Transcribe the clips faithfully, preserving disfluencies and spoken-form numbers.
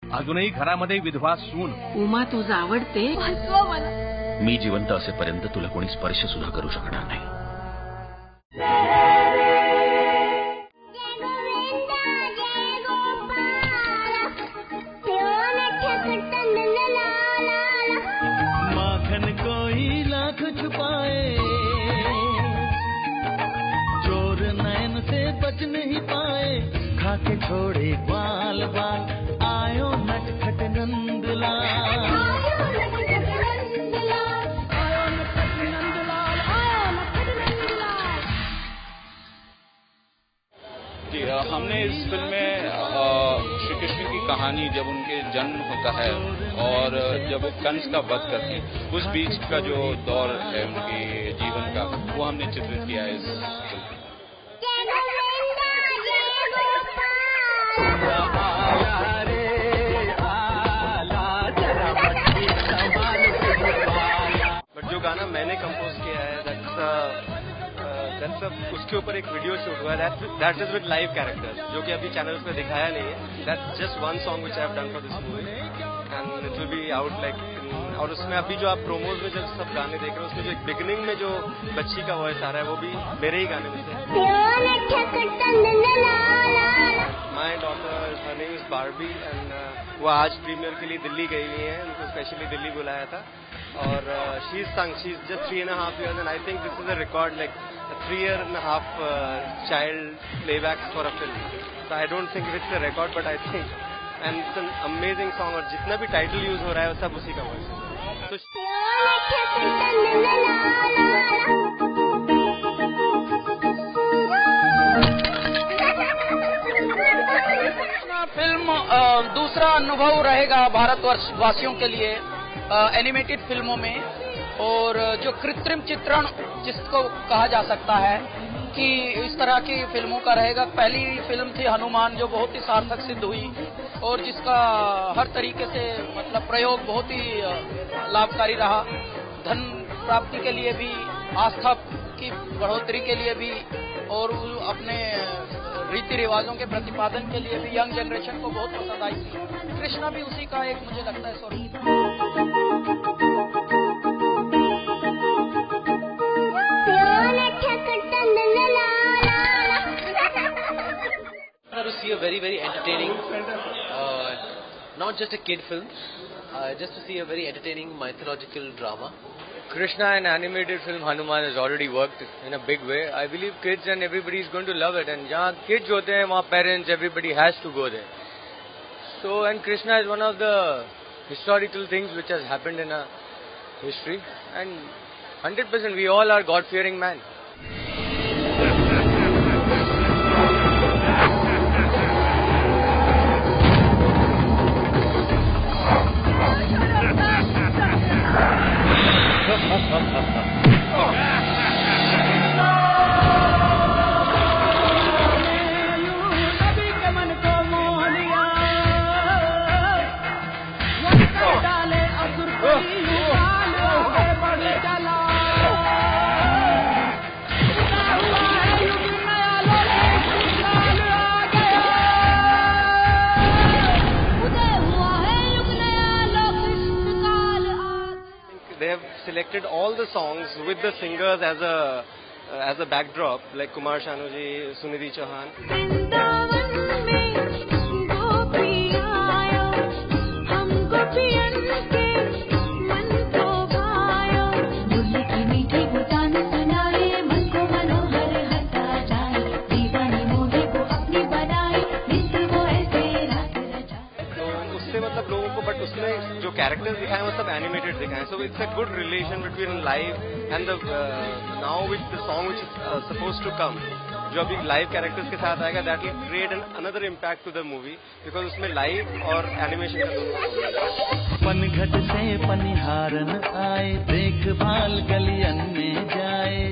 अजूनही घरामध्ये विधवा सून. उमा तुझं आवडते. मी जिवंत असेपर्यंत तुला कोणी स्पर्श सुद्धा करू शकणार नाही. माखन कोई लाख छुपाए, चोर नयन से बच नहीं पाए, खाके छोड़े बाल बाल, आयो नटखट नंदलाल. जी, हमने इस फिल्म में श्री कृष्ण की कहानी जब उनके जन्म होता है और जब वो कंस का वध करते हैं, उस बीच का जो दौर है उनके जीवन का, वो हमने चित्रित किया है इस फिल्म में. बट जो गाना मैंने कंपोज किया है, दैट्स उसके ऊपर एक वीडियो शूट हुआ है, that is with live characters, जो कि अभी चैनल्स पे दिखाया नहीं है. That's just one song which I have done for this movie and it will be out like. और उसमें अभी जो आप प्रोमोज में जब सब गाने देख रहे हो, उसमें जो एक बिगिनिंग में जो बच्ची का वॉइस आ रहा है, वो भी मेरे ही गाने में से. My daughter, her name is Barbie and वो आज प्रीमियर के लिए दिल्ली गई हुई है. उनको स्पेशली दिल्ली बुलाया था और she is sung, she is just three and half years and I think this is a record, like three year and a half uh, child playback for a film. So I don't think it's a record, but I think, and it's an amazing song. और जितना भी title use हो रहा है वो सब उसी का वॉइस है. तो फिल्म दूसरा अनुभव रहेगा भारतवर्ष वासियों के लिए एनिमेटेड फिल्मों में. और जो कृत्रिम चित्रण जिसको कहा जा सकता है कि इस तरह की फिल्मों का रहेगा. पहली फिल्म थी हनुमान, जो बहुत ही सार्थक सिद्ध हुई और जिसका हर तरीके से मतलब प्रयोग बहुत ही लाभकारी रहा. धन प्राप्ति के लिए भी, आस्था की बढ़ोतरी के लिए भी और अपने रीति रिवाजों के प्रतिपादन के लिए भी यंग जनरेशन को बहुत पसंद आई थी. कृष्णा भी उसी का एक मुझे लगता है स्वरूप. To see a very very entertaining, uh, not just a kid film, uh, just to see a very entertaining mythological drama. Krishna and animated film Hanuman has already worked in a big way. I believe kids and everybody is going to love it. And jahan kids hote hain, wahan parents, everybody has to go there. So, and Krishna is one of the historical things which has happened in our history. And one hundred percent we all are God-fearing man. Selected all the songs with the singers as a uh, as a backdrop, like Kumar Sanu ji, Sunidhi Chauhan. जो characters दिखाए वो सब animated दिखाए. So it's a good relation between live and the now with the song which is supposed to come, जो अभी live characters के साथ आएगा. That will create an another impact to the movie because उसमें live और animation का दोनों. पनघट से पनिहारन आए, देखभाल गलियन में जाए.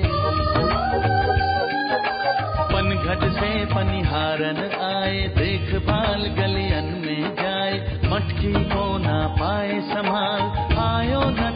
पनघट से पनिहारन आए, देखभाल गलियन में जाए. मटकी को ना पाए संभाल, आयो ना